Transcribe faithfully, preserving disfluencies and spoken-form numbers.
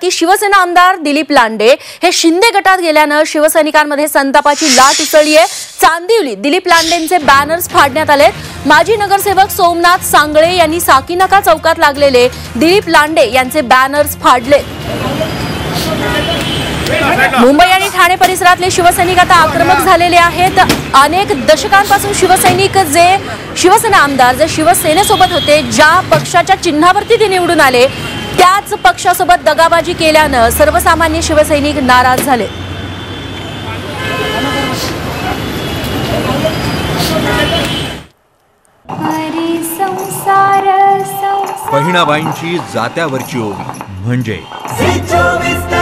की शिवसेना आमदार दिलीप लांडे हे शिंदे गटात गेल्यानं शिवसैनिकांमध्ये संतापाची लाट उसळली आहे। चांदिवली दिलीप लांडेंचे बॅनर्स फाडण्यात आले। माजी नगरसेवक सोमनाथ सांगळे यांनी साकीनाका चौकात लागलेले दिलीप लांडे यांचे बॅनर्स फाडले। मुंबई आणि ठाणे परिसरातले शिवसैनिक आता आक्रमक झालेले आहेत। अनेक दशकांपासून शिवसैनिक जे शिवसेना आमदार जे शिवसेनेसोबत होते, ज्या पक्षाच्या चिन्हावरती ते निवडून आले, त्याच पक्षासोबत दगाबाजी केल्यानं सर्वसामान्य शिवसैनिक नाराज झाले। बहिणाबाईंची जात्यावरची ओवी म्हणजे